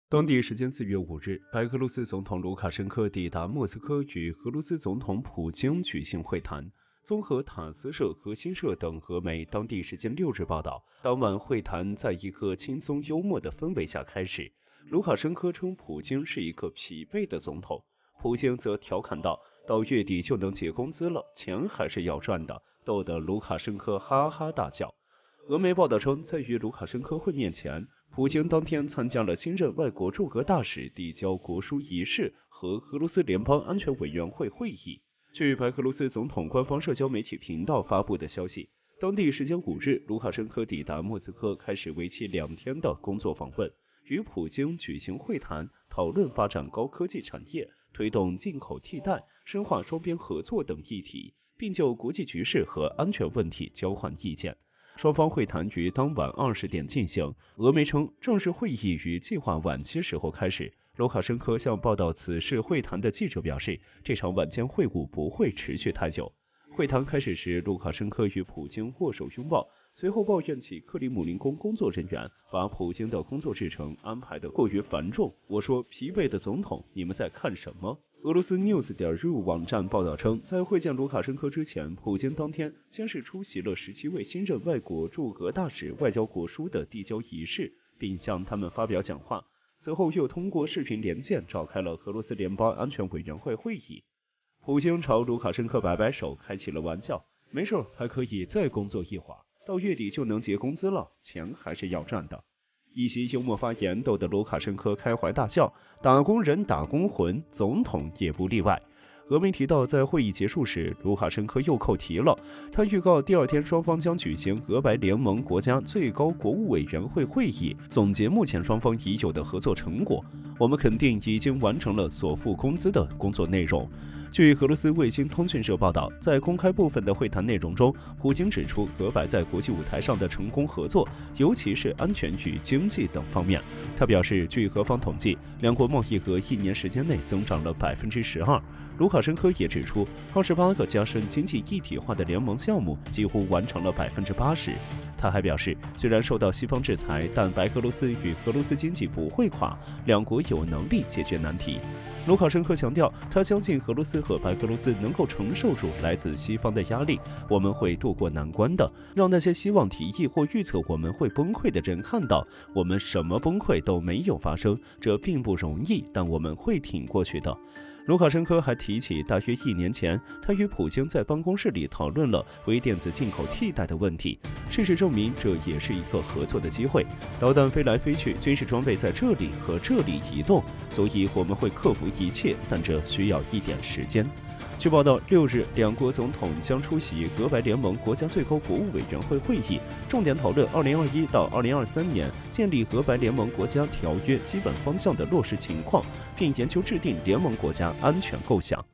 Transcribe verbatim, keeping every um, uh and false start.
当地时间四月五日，白俄罗斯总统卢卡申科抵达莫斯科，与俄罗斯总统普京举行会谈。综合塔斯社、核心社等俄媒当地时间六日报道，当晚会谈在一个轻松幽默的氛围下开始。卢卡申科称普京是一个疲惫的总统，普京则调侃道：“到月底就能结工资了，钱还是要赚的。”逗得卢卡申科哈哈大笑。俄媒报道称，在与卢卡申科会面前，普京当天参加了新任外国驻俄大使递交国书仪式和俄罗斯联邦安全委员会会议。据白俄罗斯总统官方社交媒体频道发布的消息，当地时间五日，卢卡申科抵达莫斯科，开始为期两天的工作访问，与普京举行会谈，讨论发展高科技产业、推动进口替代、深化双边合作等议题，并就国际局势和安全问题交换意见。双方会谈于当晚二十点进行。俄媒称，正式会议于计划晚些时候开始。卢卡申科向报道此事会谈的记者表示，这场晚间会晤不会持续太久。会谈开始时，卢卡申科与普京握手拥抱，随后抱怨起克里姆林宫工作人员把普京的工作日程安排得过于繁重。我说，疲惫的总统，你们在看什么？俄罗斯 news 点 ru 网站报道称，在会见卢卡申科之前，普京当天先是出席了十七位新任外国驻俄大使外交国书的递交仪式，并向他们发表讲话。此后又通过视频连线召开了俄罗斯联邦安全委员会会议。普京朝卢卡申科摆摆手，开起了玩笑：“没事，还可以再工作一会儿，到月底就能结工资了，钱还是要赚的。”一席幽默发言逗得卢卡申科开怀大笑，打工人打工魂，总统也不例外。俄媒提到，在会议结束时，卢卡申科又扣题了。他预告第二天双方将举行俄白联盟国家最高国务委员会会议，总结目前双方已有的合作成果。我们肯定已经完成了所付工资的工作内容。据俄罗斯卫星通讯社报道，在公开部分的会谈内容中，普京指出俄白在国际舞台上的成功合作，尤其是安全与经济等方面。他表示，据俄方统计，两国贸易额一年时间内增长了百分之十二。卢卡申科也指出，二十八个加深经济一体化的联盟项目几乎完成了百分之八十。他还表示，虽然受到西方制裁，但白俄罗斯与俄罗斯经济不会垮，两国有能力解决难题。卢卡申科强调，他相信俄罗斯和白俄罗斯能够承受住来自西方的压力，我们会渡过难关的。让那些希望提议或预测我们会崩溃的人看到，我们什么崩溃都没有发生，这并不容易，但我们会挺过去的。卢卡申科还提起，大约一年前，他与普京在办公室里讨论了微电子进口替代的问题。事实证明，这也是一个合作的机会。导弹飞来飞去，军事装备在这里和这里移动，所以我们会克服一切，但这需要一点时间。据报道，六日，两国总统将出席俄白联盟国家最高国务委员会会议，重点讨论二零二一到二零二三年建立俄白联盟国家条约基本方向的落实情况，并研究制定联盟国家安全构想。